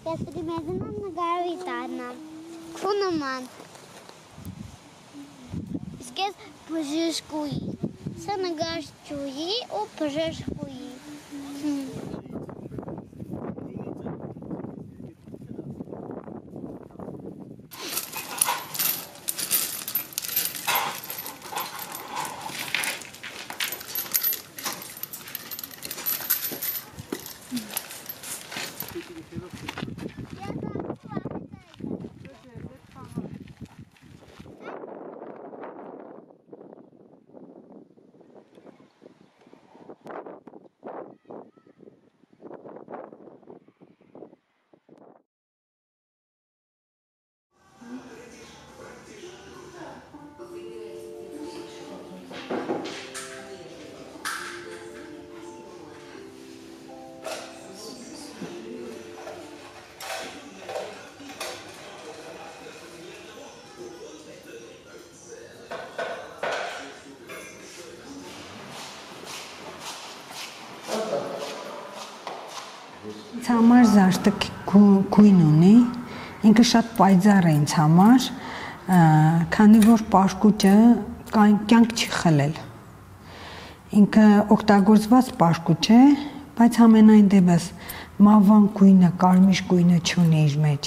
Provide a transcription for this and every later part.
Ես պիտի մեզնան նգարվի տարնամ, քունման, իսկ ես բժշկուի, սա նգարչուի ու բժշկուի։ Համար զարդը գույն ունի, ինքը շատ պայծառ է ինձ համար, քանի որ պաշկուճը կյանք չի խլել։ Ինքը օգտագործված պաշկուճ է, բայց ամենայն դեպս մավան գույնը, կարմիր գույնը չունի իր մեջ։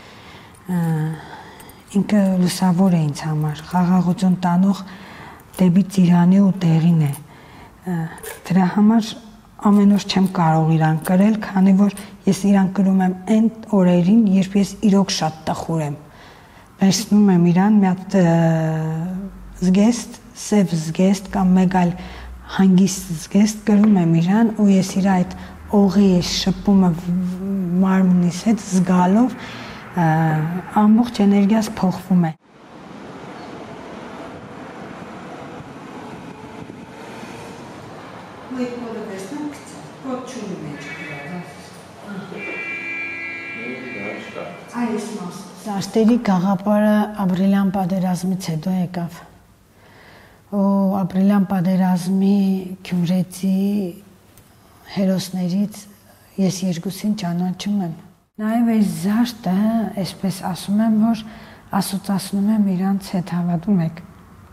Ինքը լուսավոր է ինձ համար, խաղաղություն տանող դեպի ծիրանի ու տեղին է։ Դրա համար ամեն օր չեմ կարող իրան կրել, քանի որ ես իրան կրում եմ այն օրերին, երբ ես իրոք շատ տխուր եմ։ Վերցնում եմ իրան մի հատ զգեստ, սև զգեստ կամ մեկ այլ հանգիստ զգեստ կրում եմ իրան ու ես իր այդ օղի շփումը մարմնիս հետ զգալով ամբողջ էներգիաս փոխվում է։ Զարդերի գաղափարը ապրիլյան պատերազմից հետո եկավ։ Ու ապրիլյան պատերազմի գյումրեցի հերոսներից ես երկուսին ճանաչում եմ։ Նաև այս զարդը, այսպես ասում եմ, որ ասոցացնում եմ իրանց հետ հավատում եք։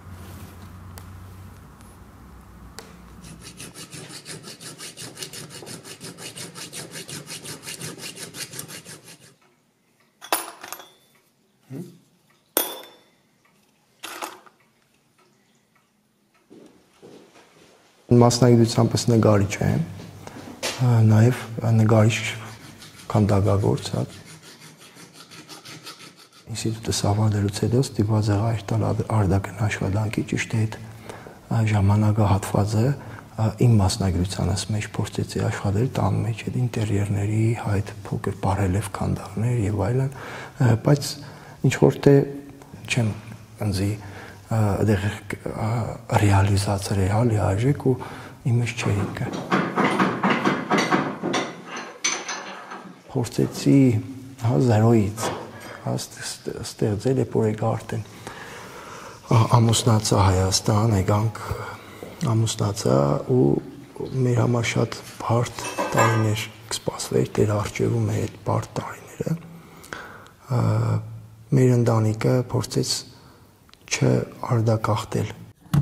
Մասնագիտությամբ նկարիչ եմ, նաև նկարիչ քանդակագործ, ինստիտուտը ավարտելուց հետո ստիպված եղա իր տալ արդական աշխատանքի ճիշտ այդ ժամանակահատվածը իմ մասնագիտությանս մեջ փորձեցի աշխատել տան մեջ այդ ինտերիերների հայտ փոքր բարելև քանդակներ եւ այլն, բայց ինչ որ թե չեմ ընձի այդեղ ռեալիզացիա ռեալի արժեք ու իմս չէի կա։ Փորձեցի զերոյից ստեղծել է որ եկա արդեն ամուսնացա Հայաստան, եկանք ամուսնացա ու մեր համար շատ բարդ տարիներ կսպասվեր դեր արջևում էր այդ բարդ տարիները։ Մեր ընտանիքը փորձեց չարդակախտել։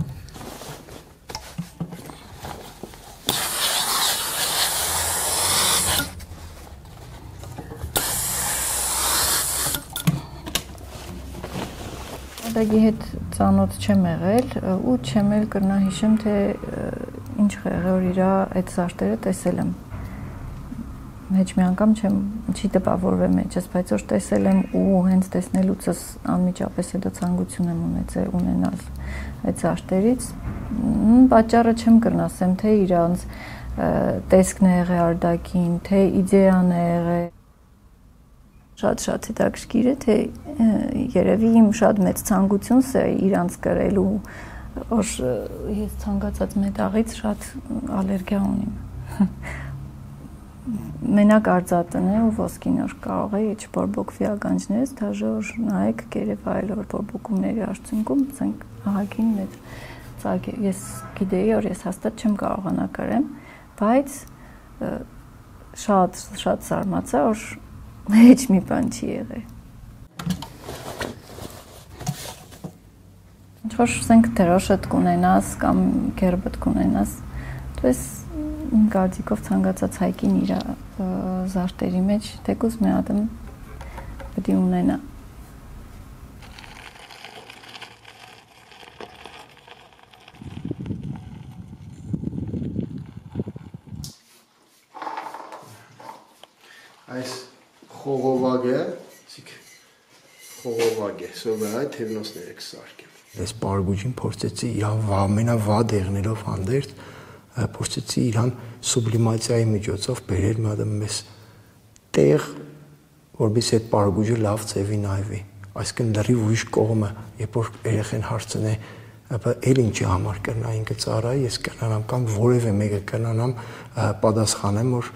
Արդակի հետ ծանոթ չեմ եղել ու չեմ էլ կրնա հիշեմ, թե ինչ եղել իր այդ զարդերը տեսել եմ։ Հեչ մի անգամ չի տպավորվել մեջս, բայց որ տեսել եմ ու հենց տեսնելուցս անմիջապես հետո ցանկություն եմ ունենալ այդ զարդերից, պատճառը չեմ կրնասեմ, թե իրանց տեսքն է եղել արդակին, թե իդեան է եղել։ Շատ հետաքրքիր է, թե երևի իմ շատ մեծ ցանկություն է իրանց կրելու, որ ես ցանկացած մետաղից շատ ալերգիա ունիմ։ Մենակ արծաթն է ու ոսկին որ կարող է չբորբոքվի ականջներից, դաժե որ նայեք կերև այլ որ բորբոքումների արդյունքում ցենք ահագին մեծ ծագ ես գիտեի որ ես հաստատ չեմ կարողանա կրեմ, բայց շատ զարմացա որ Heç մի բան չի եղել։ Ինչ-որ ասենք դրոշդ կունենաս կամ գերբդ կունենաս, դու ես իմ կարծիքով ցանկացած հայկին իր զարտերի մեջ թեկուզ մի հատ պետք է ունենա։ Այս խողովագը, խողովագ է, սովորայ թևնոսներ եք սարքել։ Այս պարգուջին փորձեցի իր ամենավատ դեղներով հանդերձ, փորձեցի իրան սուբլիմացիայի միջոցով բերել մի հատ մեզ տեղ, որովհետեւ այդ պարգուջը լավ ձևի նայվի։ Այսինքն լրիվ ուրիշ կողմը, երբ որ երեխեն հարցնե, ապա էլ ինչի համար կրնա ինքը ծառայի, ես կրնանամ կամ որևէ մեկը կրնանամ պատասխանեմ, որ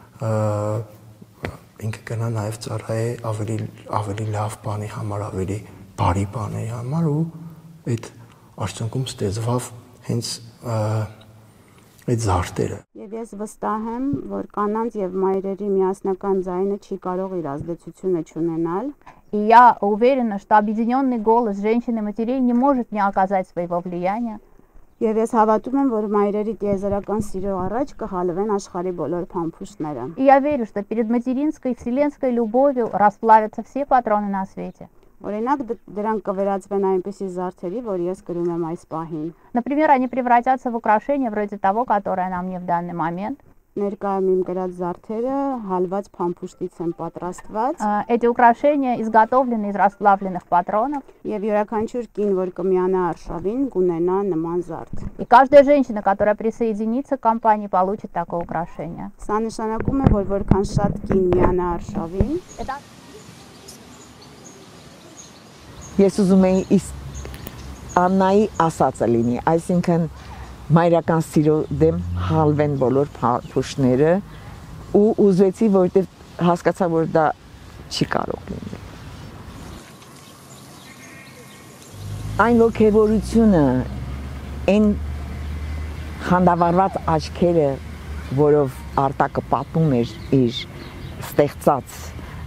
ինքը կնա նաև ծառայի ավելի լավ բանի համար, ավելի բարի բանի համար ու այդ արդյունքում ստեղծվավ հենց այդ զարտերը։ Եվ ես վստահ եմ, որ կանանց եւ մայրերի միասնական ձայնը չի կարող իր ազդեցությունը չունենալ։ И я уверена, что объединенный голос женщин и матерей не может не оказать своего влияния. Եվ ես հավատում եմ, որ մայրերի տիեզերական սիրո առաջ կհալվեն աշխարհի բոլոր փամփուշտները։ И я верю, что перед материнской вселенской любовью расплавятся все патроны на свете. Օրինակ դրանք կվերածվեն այնպիսի զարդերի, որ ես կրում եմ այս պահին։ Например, они превратятся в украшение вроде того, которое на мне в данный момент. Ներկայում իմ գրած զարդերը հալված փամփուշտից են պատրաստված։ Эти украшения изготовлены из расплавленных патронов. Եվ յուրաքանչյուր կին, որ կմիանա արշավին, կունենա նման զարդ։ И каждая женщина, которая присоединится к компании, получит такое украшение. Սա նշանակում է, որ որքան շատ կին միանա արշավին, Ես ուզում էի Աննայի ասածը լինի, այսինքն մայրական սիրո դեմ հալվեն բոլոր փամփուշտները ու ուզեցի, որտեղ հասկացա, որ դա չի կարող լինել։ Այն ոգևորությունը, այն խանդավառված աչքերը, որով Արտակը պատմում էր իր ստեղծած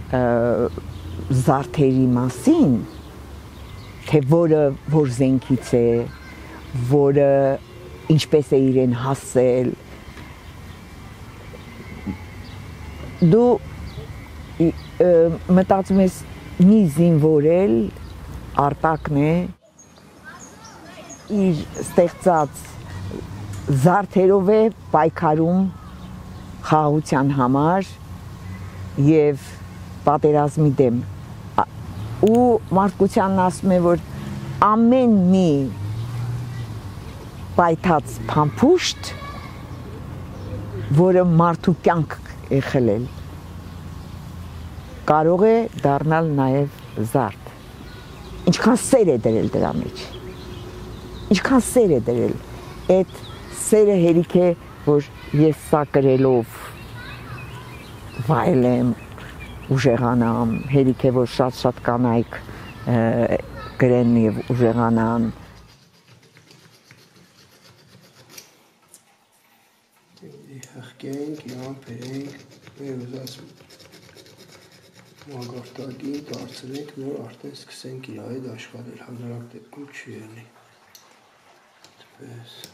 զարդերի մասին, թե որը որ զենքից է, որը ինչպես է իրեն հասել, դու մտածում ես մի զինվորել Արտակն է իր ստեղծած զարդերով է պայքարում խաղաղության համար եւ պատերազմի դեմ ու մարդկությանն ասում է, որ ամեն մի պայթած փամփուշտ, որը մարդու կյանք է խլել, կարող է դառնալ նաև զարդ։ Ինչքան սեր է դրել դրա մեջ, ինչքան սեր է դրել, այդ սերը հերիք է, որ ես սա կրելով վայելեմ, ուժեղանամ, հերիք է, որ շատ կանայք գրեն և ուժեղանան։ Հղկենք, իրան բերենք, մեր ուզած մագարտակին դարձրենք, նոր արդեն սկսենք իր այդ աշխատել, հազարակ դեպքում չի եղնի։ Դպես։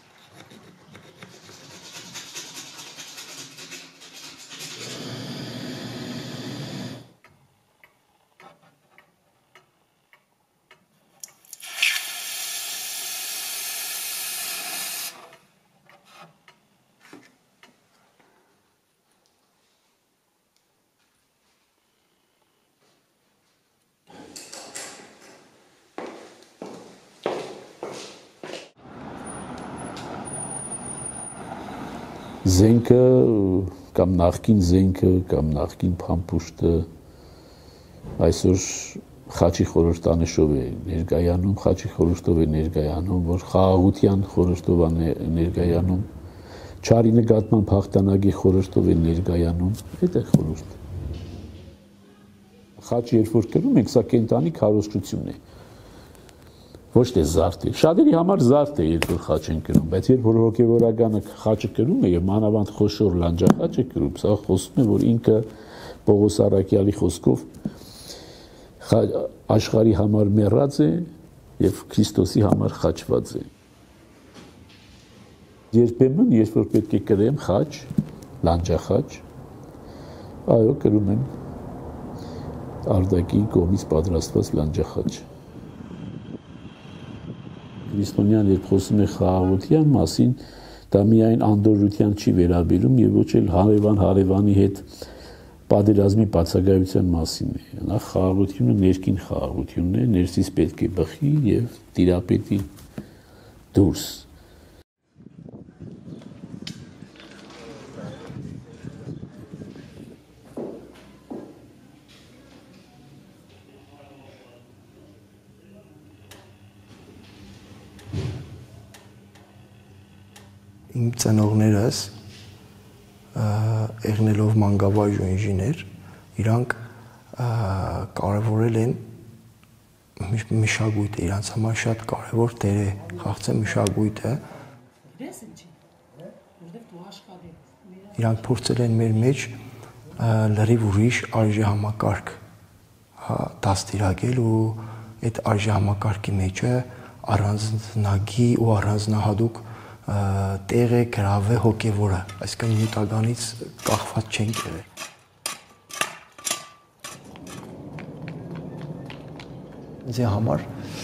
Զենքը կամ նախկին զենքը կամ նախկին փամփուշտը այսօր խաչի խորհրդանշով է ներկայանում, խաչի խորհրդով է ներկայանում, որ խաղաղության խորհրդով է ներկայանում, չարի նկատմամբ հաղթանակի խորհրդով է ներկայանում, այդ է խորհուրդ։ Խաչը երբ որ կրում ենք, սա կենտանի քարոզչություն է։ Ոչ թե զարդ է։ Շատերի համար զարդ է, երբ որ խաչ են կրում, բայց երբ որ հոգևորականը խաչը կրում է եւ մանավանդ խոշոր լանջախաչ է կրում, սա խոսում է, որ ինքը Պողոս Արաքյալի խոսքով աշխարհի համար մեռած է եւ Քրիստոսի համար խաչված է։ Երբեմն, երբ որ պետք է կրեմ խաչ, լանջախաչ, այո, կրում եմ Արտակի կողմից պատրաստված լանջախաչ։ Քրիստոնյան երբ խոսում է խաղաղության մասին, դա միայն անդորրության չի վերաբերում եւ ոչ էլ հարևանի հետ պատերազմի բացակայության մասին է։ Նախ խաղաղությունը ներքին խաղաղությունն է, ներսից պետք է բխի եւ տիրապետի դուրս։ Իմ ծնողներս եղնելով մանկավարժ ու ինժեներ, իրանք կարևորել են մշակույթը, իրանց համար շատ կարևոր դեր է խաղացել մշակույթը։ Իրանք փորձել են մեր մեջ լրիվ ուրիշ արժեհամակարգ դաստիարակել ու այդ արժեհամակարգի մեջը առանձնագի ու առանձնահատուկ տեղ է գրավել հոգևորը, այսինքն նյութականից կախված չենք եղել։ Ինձ համար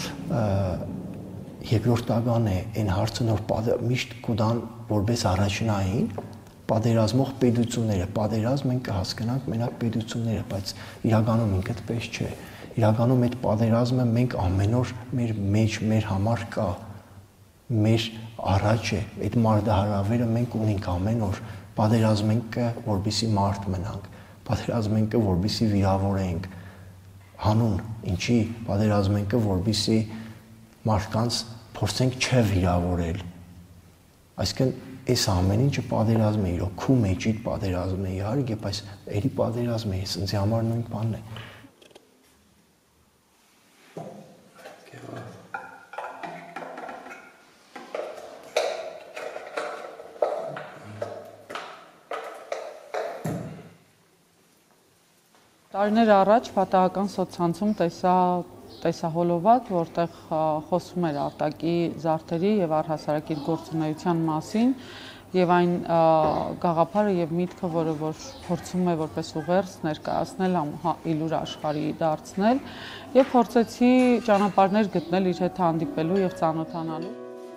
երկրորդական է այն հարցը, որ միշտ կուտան որպես առաջնային պատերազմող պետությունները, պատերազմ մենք կհասկանանք մենակ պետությունները, բայց իրականում ինքը այդպես չէ։ Իրականում այդ պատերազմը մենք ամեն օր մեր մեջ, մեր համար կա, մեր առաջ է, այդ մարդահրավերը մենք ունենք ամեն օր, պատերազմ ենք, որպեսզի մարդ մնանք, պատերազմ ենք, որպեսզի վիրավորենք, հանուն, ինչի պատերազմ ենք, որպեսզի մարդկանց փորձենք չվիրավորել։ Այսինքն այս ամեն ինչը պատերազմ է, իրոք քու մեջիդ պատերազմ է, իհարկե, բայց էլի պատերազմ է, ինձ համար նույն բանն է։ Տարիներ առաջ պատահական սոցցանցում տեսա հոլովակ, որտեղ խոսում էր Արտակի զարդերի եւ առհասարակ իր գործունեության մասին եւ այն գաղափարը եւ միտքը, որը որ փորձում է որպես ուղերձ ներկայացնել իլուր աշխարհի դարձնել եւ փորձեցի ճանապարհներ գտնել իր հետ հանդիպելու եւ ծանոթանալու։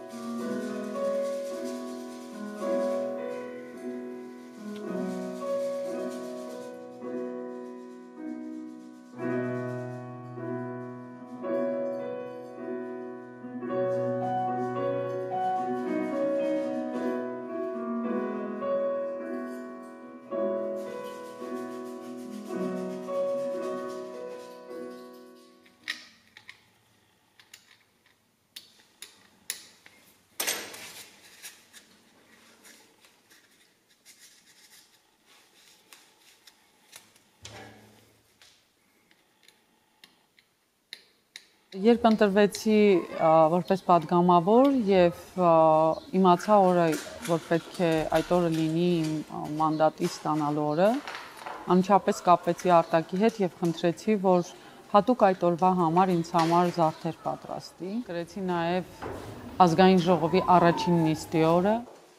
Երբ ընտրվեցի որպես պատգամավոր եւ իմացա օրը, որ պետք է այդ օրը լինի իմ մանդատի ստանալու օրը, անմիջապես կապվեցի Արտակի հետ եւ խնդրեցի, որ հատուկ այդ օրվա համար ինձ համար զարդեր պատրաստի։ Գրեցի նաեւ ազգային ժողովի առաջին նիստի օրը։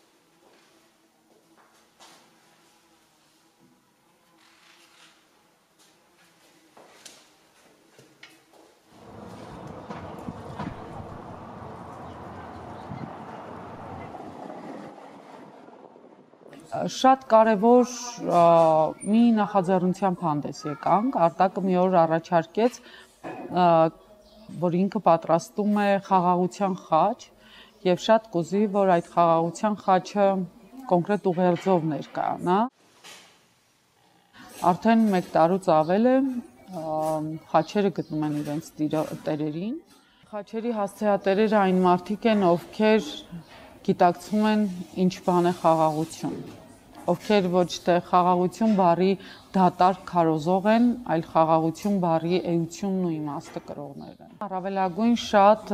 Շատ կարևոր մի նախաձեռնությամբ հանդես եկանք, Արտակը մի օր առաջարկեց, որ ինքը պատրաստում է խաղաղության խաչ եւ շատ կուզի, որ այդ խաղաղության խաչը կոնկրետ ուղերձով ներկայանա։ Արդեն 1 տարուց ավել է խաչերը գտնում են իրենց տերերին։ Խաչերի հասցեատերերը այն մարդիկ են, ովքեր գիտակցում են ինչ բան է խաղաղություն, ովքեր ոչ թե խաղաղություն բառի դատարկ քարոզող են, այլ խաղաղություն բառի էությունն ու իմաստը կրողներ են։ Առավելագույն շատ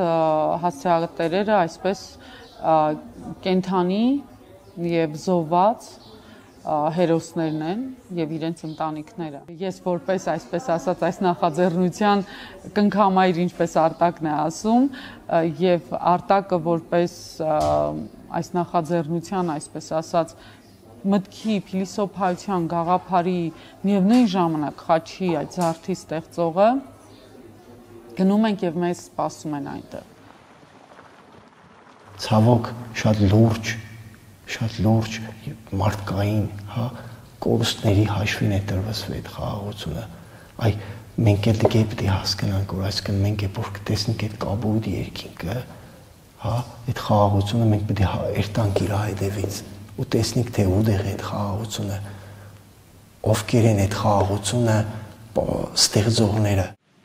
հասցեատերերը այսպես կենթանի եւ զոհված հերոսներն են եւ իրենց ընտանիքները։ Ես որպես այսպես ասած այս նախաձեռնության կնքամայր, ինչպես Արտակն է ասում, եւ Արտակը որպես այս նախաձեռնության, այսպես ասած, մտքի, փիլիսոփայության, գաղափարի եւ նույն ժամանակ խաչի այդ զարդի ստեղծողը գնում ենք եւ մեզ սպասում են այնտեղ։ Ցավոք շատ լուրջ մարդկային, հա, կորուստների հաշվին է տրվեցվել այդ խաղաղությունը։ Այ մենք էլ դե պետք է հասկանանք, որ այսինքն մենք երբ որ կտեսնենք այդ կաբույտ երկինքը, հա, այդ խաղաղությունը մենք պետք է երտանք իր հետևից ու տեսնենք թե ուտեղ է այդ խաղաղությունը, ովքեր են այդ խաղաղությունը ստեղծողները։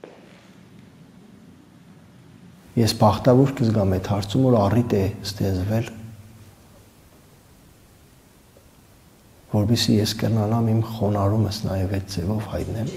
Ես բախտավոր կզգամ այդ հարցում, որ առիթ է ստեղծվել, որովհետեւ ես կրնանամ իմ խոնարհումս նաև այդ ձևով հայտնեմ։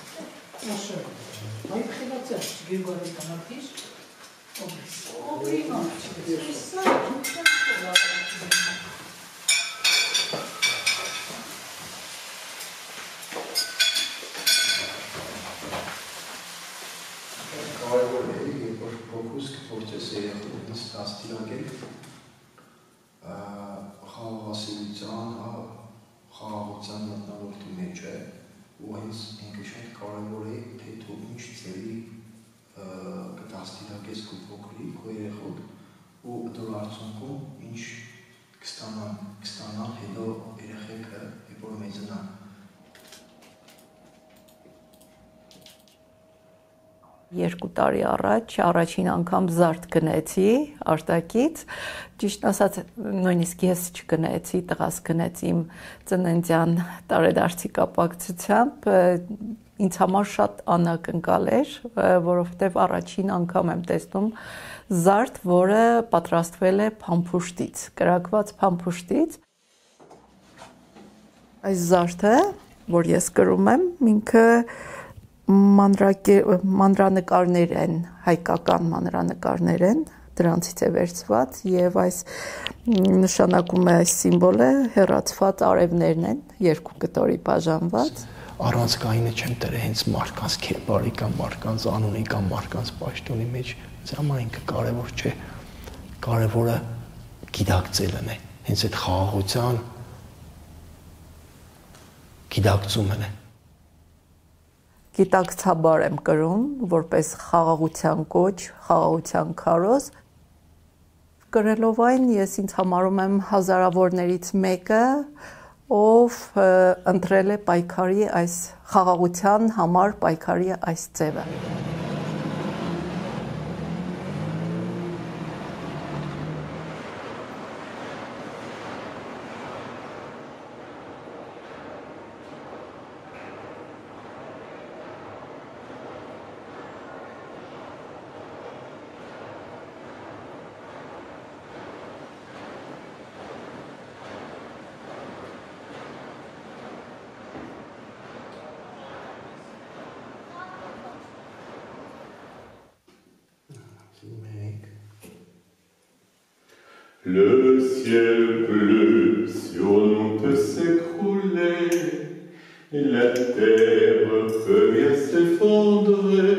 Խաղաղության մտնոլորտի մեջ է ու հենց ինքը շատ կարևոր է թե դու ինչ ծերի կդաստիարակես քո փոքրիկ քո երեխոք ու դու արդյունքում ինչ կստանան հետո երեխեքը երբ որ մեծանան։ Երկու տարի առաջ առաջին անգամ զարդ գնեցի Արտակից, ճիշտ ասած նույնիսկ ես չգնեցի, տղաս գնեց իմ ծննդյան տարեդարձի կապակցությամբ, ինձ համար շատ անակնկալ էր, որովհետև առաջին անգամ եմ տեսնում զարդ, որը պատրաստվել է փամփուշտից, կրակված փամփուշտից։ Այս զարդը, որ ես կրում եմ, ինքը մանրանկարներ են, հայկական մանրանկարներ են, դրանցից է վերցված եւ այս նշանակում է այս սիմվոլը հեռացված արևներն են, երկու կտորի բաժանված։ Առանցքայինը չեմ դրել հենց մարդկանց քեպարի կամ մարդկանց անունի կամ մարդկանց պաշտոնի մեջ, համայնքը կարևոր չէ, կարևորը գիտակցելն է, հենց այդ խաղաղության գիտակցումն է։ Գիտակցաբար եմ կրում, որպես խաղաղության կոչ, խաղաղության քարոզ։ Կրելով այն ես ինձ համարում եմ հազարավորներից մեկը, ով ընտրել է պայքարի այս խաղաղության համար պայքարի այս ձևը։ Le ciel bleu sur nous peut s'écrouler, et la terre peut bien s'effondrer.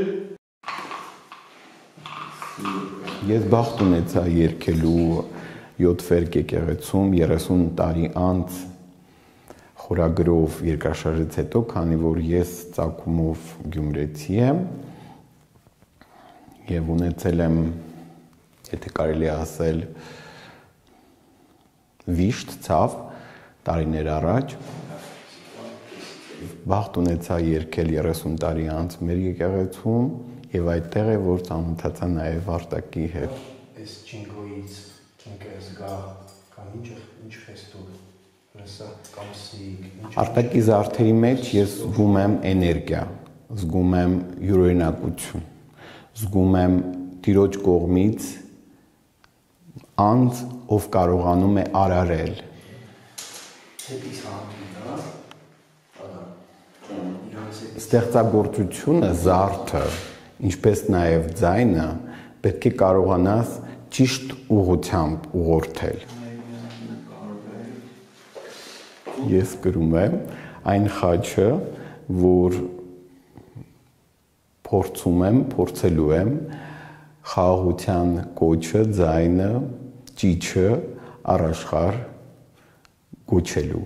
Ես բախտ ունեցա երգելու 7 վերք եկեղեցում 30 տարի անց խորագրով երկրաշարժից հետո, քանի որ ես ծագումով գյումրեցի եմ եւ ունեցել եմ, եթե կարելի է ասել, վիշտ ցավ տարիներ առաջ բախտ ունեցա երգել 30 տարի անց մեր եկեղեցում եւ այդտեղ է որ ծանոթացա նաեւ Արտակի հետ։ Այս ջինգոից ջինգես գա կամ ինչ ֆեստուր լսա կամ սիկ Արտակի զարդերի մեջ ես զգում եմ էներգիա, զգում եմ յուրօրինակություն, զգում եմ Տիրոջ կողմից անձ ով կարողանում է արարել։ Ստեղծագործությունը, զարդը, ինչպես նաև ձայնը պետք է կարողանաս ճիշտ ուղղությամբ ուղղորդել։ ես գրում եմ այն խաչը, որ փորձելու եմ խաղաղության կոչը, ձայնը, ճիչը առաշխար գոչելու։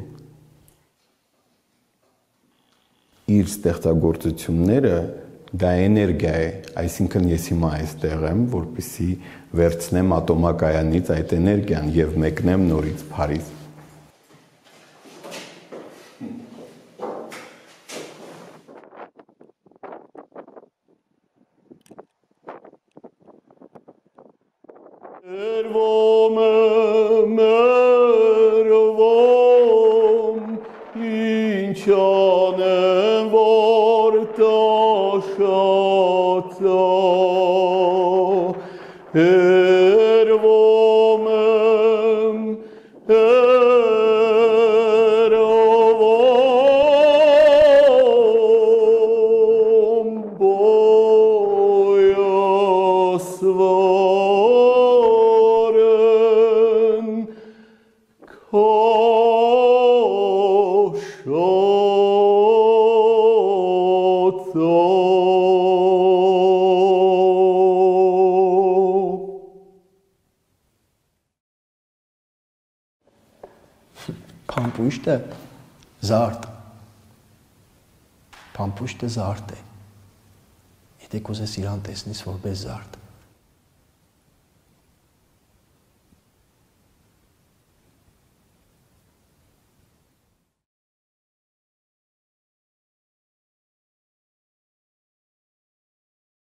Իր ստեղծագործությունները դա էներգիա է, այսինքն ես հիմա այստեղ եմ, որպեսզի վերցնեմ ատոմակայանից այդ էներգիան եւ մեկնեմ նորից Փարիզ։ Փամփուշտը զարդ։ Փամփուշտը զարդ է։ Եթե կուզես իրան տեսնես որպես զարդ։